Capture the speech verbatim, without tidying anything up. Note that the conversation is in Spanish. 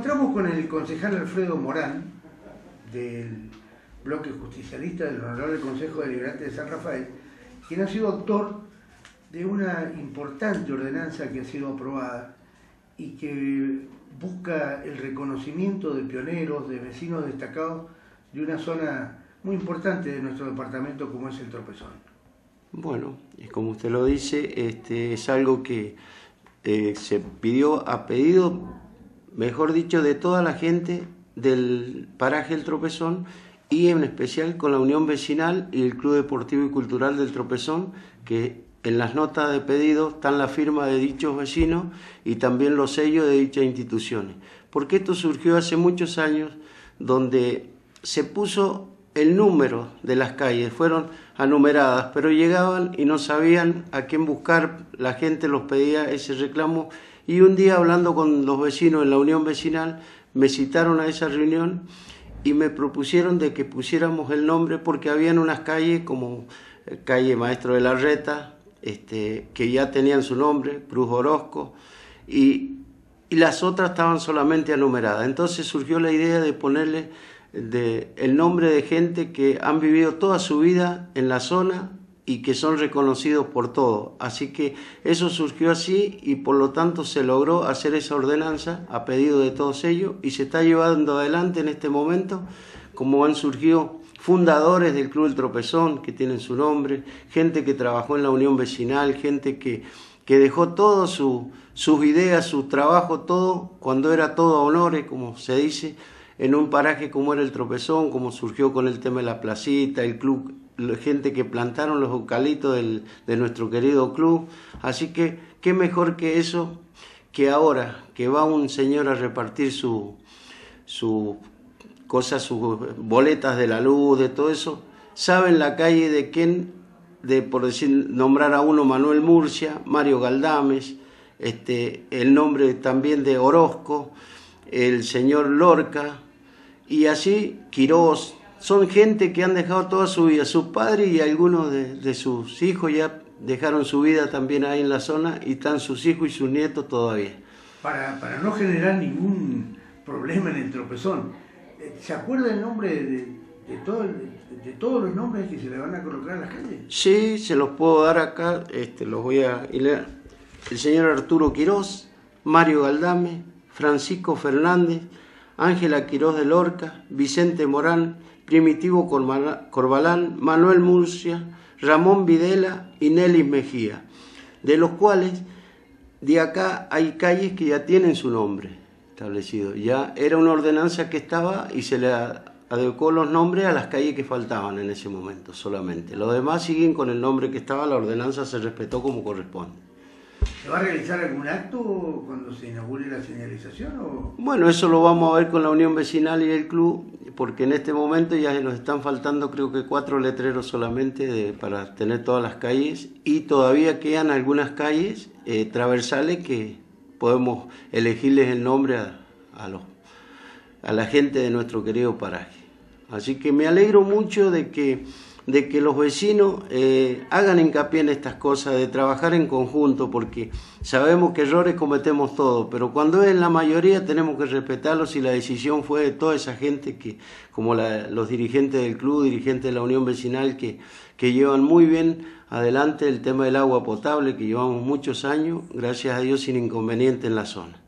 Encontramos con el concejal Alfredo Morán, del bloque justicialista del Honorable Consejo Deliberante de San Rafael, quien ha sido autor de una importante ordenanza que ha sido aprobada y que busca el reconocimiento de pioneros, de vecinos destacados de una zona muy importante de nuestro departamento como es el Tropezón. Bueno, y como usted lo dice, este, es algo que eh, se pidió a pedido, mejor dicho, de toda la gente del paraje El Tropezón y en especial con la Unión Vecinal y el Club Deportivo y Cultural del Tropezón, que en las notas de pedido están la firma de dichos vecinos y también los sellos de dichas instituciones. Porque esto surgió hace muchos años, donde se puso el número de las calles, fueron anumeradas, pero llegaban y no sabían a quién buscar, la gente los pedía ese reclamo, y un día hablando con los vecinos en la Unión Vecinal, me citaron a esa reunión y me propusieron de que pusiéramos el nombre, porque habían unas calles como calle Maestro de la Reta, este, que ya tenían su nombre, Cruz Orozco, y, y las otras estaban solamente anumeradas. Entonces surgió la idea de ponerle de el nombre de gente que han vivido toda su vida en la zona y que son reconocidos por todo. Así que eso surgió así y por lo tanto se logró hacer esa ordenanza a pedido de todos ellos y se está llevando adelante en este momento, como han surgido fundadores del Club El Tropezón que tienen su nombre, gente que trabajó en la Unión Vecinal, gente que, que dejó todo su, sus ideas, su trabajo, todo, cuando era todo honores, como se dice, en un paraje como era el Tropezón, como surgió con el tema de la placita, el club, la gente que plantaron los eucaliptos del, de nuestro querido club. Así que, qué mejor que eso, que ahora que va un señor a repartir su, su cosas, sus boletas de la luz, de todo eso, sabe en la calle de quién, de por decir, nombrar a uno Manuel Murcia, Mario Galdames, este, el nombre también de Orozco, el señor Lorca, y así Quirós. Son gente que han dejado toda su vida, sus padres y algunos de, de sus hijos ya dejaron su vida también ahí en la zona y están sus hijos y sus nietos todavía. Para, para no generar ningún problema en el Tropezón, ¿se acuerda el nombre de, de, de, todo, de, de todos los nombres que se le van a colocar a las calles? Sí, se los puedo dar acá, este, los voy a leer. El señor Arturo Quirós, Mario Galdame, Francisco Fernández, Ángela Quirós de Lorca, Vicente Morán, Primitivo Corbalán, Manuel Murcia, Ramón Videla y Nelis Mejía, de los cuales de acá hay calles que ya tienen su nombre establecido. Ya era una ordenanza que estaba y se le adecuó los nombres a las calles que faltaban en ese momento solamente. Los demás siguen con el nombre que estaba, la ordenanza se respetó como corresponde. ¿Se va a realizar algún acto cuando se inaugure la señalización? O... Bueno, eso lo vamos a ver con la Unión Vecinal y el club, porque en este momento ya nos están faltando creo que cuatro letreros solamente de, para tener todas las calles, y todavía quedan algunas calles eh, transversales que podemos elegirles el nombre a, a, los, a la gente de nuestro querido paraje. Así que me alegro mucho de que de que los vecinos eh, hagan hincapié en estas cosas, de trabajar en conjunto, porque sabemos que errores cometemos todos, pero cuando es en la mayoría tenemos que respetarlos, y la decisión fue de toda esa gente, que como la, los dirigentes del club, dirigentes de la Unión Vecinal, que, que llevan muy bien adelante el tema del agua potable, que llevamos muchos años, gracias a Dios, sin inconveniente en la zona.